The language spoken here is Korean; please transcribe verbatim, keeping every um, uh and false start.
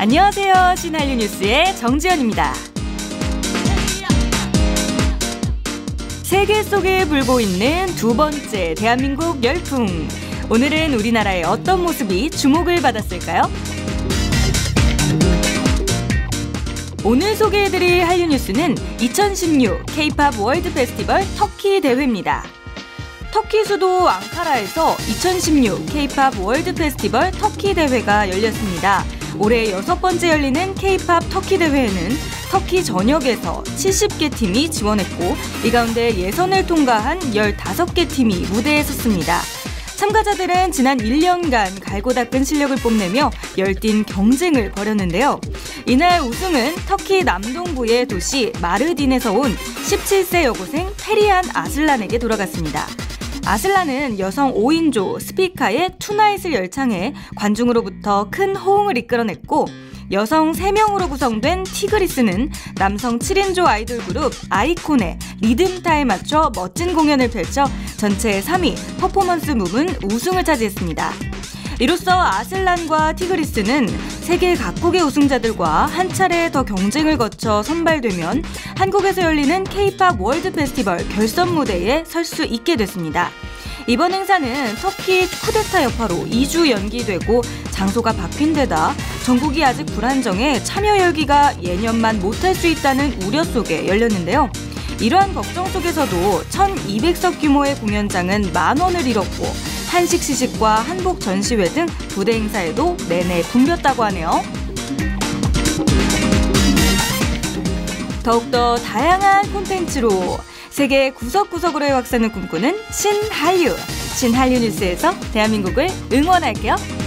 안녕하세요. 신한류 뉴스의 정지연입니다. 세계 속에 불고 있는 두 번째 대한민국 열풍. 오늘은 우리나라의 어떤 모습이 주목을 받았을까요? 오늘 소개해드릴 한류 뉴스는 이천십육 K-팝 월드 페스티벌 터키 대회입니다. 터키 수도 앙카라에서 이천십육 K-팝 월드 페스티벌 터키 대회가 열렸습니다. 올해 여섯 번째 열리는 K-팝 터키 대회에는 터키 전역에서 칠십 개 팀이 지원했고 이 가운데 예선을 통과한 열다섯 개 팀이 무대에 섰습니다. 참가자들은 지난 일 년간 갈고 닦은 실력을 뽐내며 열띤 경쟁을 벌였는데요. 이날 우승은 터키 남동부의 도시 마르딘에서 온 십칠 세 여고생 페리안 아슬란에게 돌아갔습니다. 아슬란은 여성 오 인조 스피카의 투나잇을 열창해 관중으로부터 큰 호응을 이끌어냈고 여성 세 명으로 구성된 티그리스는 남성 칠 인조 아이돌 그룹 아이콘의 리듬타에 맞춰 멋진 공연을 펼쳐 전체 삼 위 퍼포먼스 부문 우승을 차지했습니다. 이로써 아슬란과 티그리스는 세계 각국의 우승자들과 한 차례 더 경쟁을 거쳐 선발되면 한국에서 열리는 K-팝 월드 페스티벌 결선 무대에 설 수 있게 됐습니다. 이번 행사는 터키 쿠데타 여파로 이 주 연기되고 장소가 바뀐 데다 전국이 아직 불안정해 참여 열기가 예년만 못할 수 있다는 우려 속에 열렸는데요. 이러한 걱정 속에서도 천이백 석 규모의 공연장은 만 원을 잃었고 한식 시식과 한복 전시회 등 부대 행사에도 내내 붐볐다고 하네요. 더욱더 다양한 콘텐츠로 세계 구석구석으로의 확산을 꿈꾸는 신한류. 신한류 뉴스에서 대한민국을 응원할게요.